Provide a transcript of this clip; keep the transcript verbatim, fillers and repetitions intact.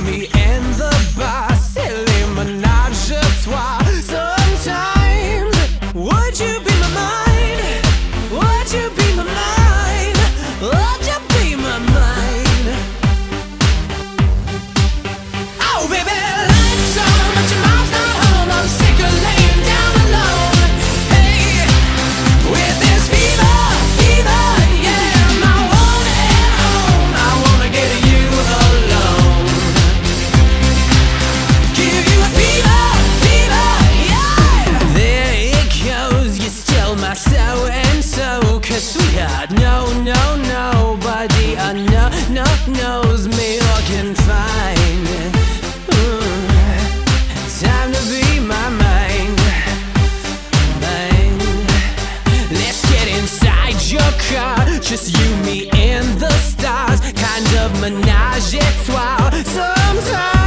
me in the bar, silly menage a trois. Sometimes, would you be my mind? Would you be my mind? Would you be my mind? Oh baby, lights on, but your mom's not home. I'm sick of laying down alone. Hey, with this fever, fever, yeah, I want it home. I wanna get you alone. Give you a fever, fever, yeah. There it goes, you stole my so-and-so. Cause sweetheart, no, no, nobody I know, no, knows me or can find. Mm, time to be my mind, mind. Let's get inside your car, just you, me, and the stars. Kind of menage a trois. Sometimes